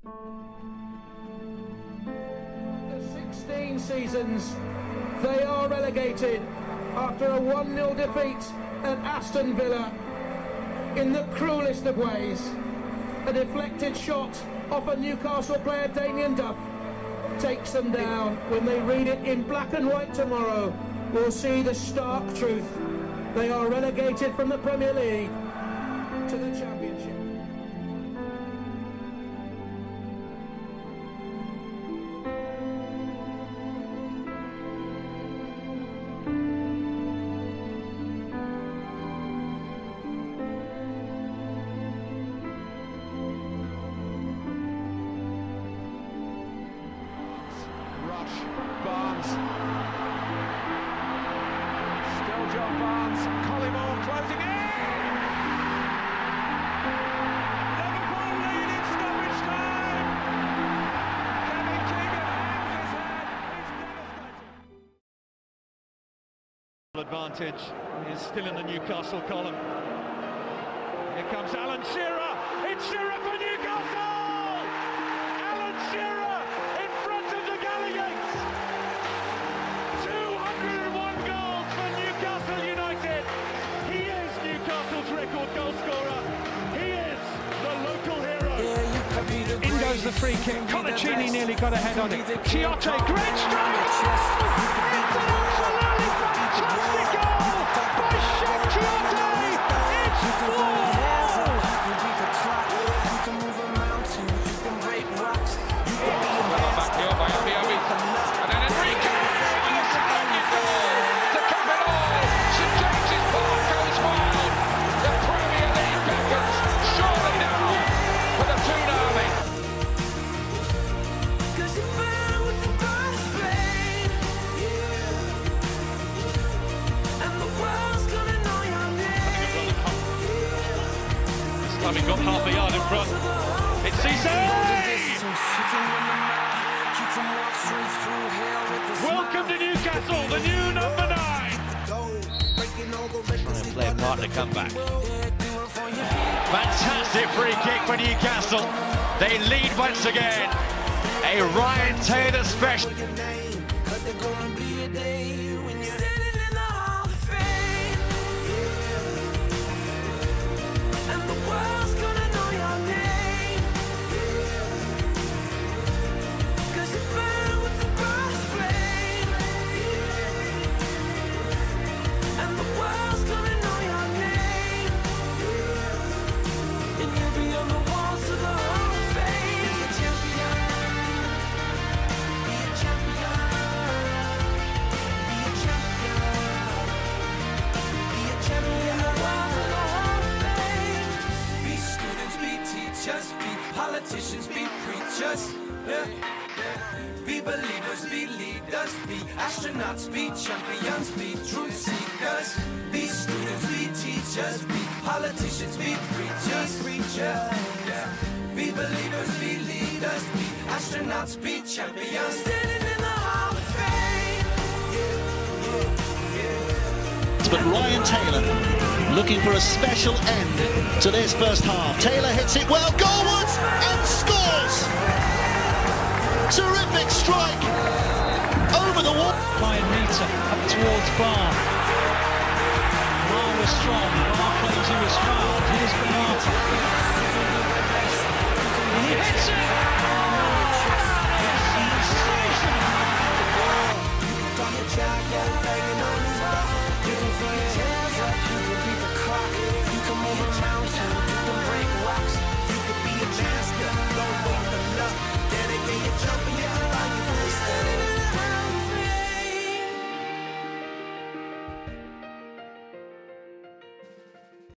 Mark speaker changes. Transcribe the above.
Speaker 1: After 16 seasons, they are relegated after a 1-0 defeat at Aston Villa in the cruelest of ways. A deflected shot off a Newcastle player, Damien Duff, takes them down. When they read it in black and white tomorrow, we'll see the stark truth. They are relegated from the Premier League to the Championship.
Speaker 2: Barnes. Still John Barnes. Collymore closing in. Liverpool lead in stoppage time. Kevin Keegan hangs his head. He's devastated. Advantage is still in the Newcastle column. Here comes Alan Shearer. It's Shearer for Newcastle. Alan Shearer in front of the Gallagher. 201 goals for Newcastle United. He is Newcastle's record goal scorer. He is the local hero.
Speaker 3: In goes the free kick. Colaccini nearly got a head on it. Chiotto, great strike! It's an absolutely fantastic goal by Chef Chiotto! It's 4!
Speaker 4: Back here by Obi, and then Enrique! And it's a splendid goal to cap it all. St James's Park goes wild. The Premier League beckons surely now for the Toon Army.
Speaker 2: This time he got half a yard in front. It's Cisse! Welcome to Newcastle, the new number 9.
Speaker 5: Trying to play a partner comeback. Fantastic free kick for Newcastle. They lead once again. A Ryan Taylor special.
Speaker 6: Politicians be preachers, be believers, be leaders, be astronauts, be champions, be truth seekers, be students, be teachers, be politicians, be preachers, be believers, be leaders, be astronauts, be champions, standing in the Hall of Fame.
Speaker 7: But Ryan Taylor looking for a special end to this first half. Taylor hits it well, goalwards, and scores! Terrific strike over the wall.
Speaker 3: By a metre up towards Barr. Barr was strong. Barr claims he was fouled. Here's Bernardo. And he hits it! Sensational!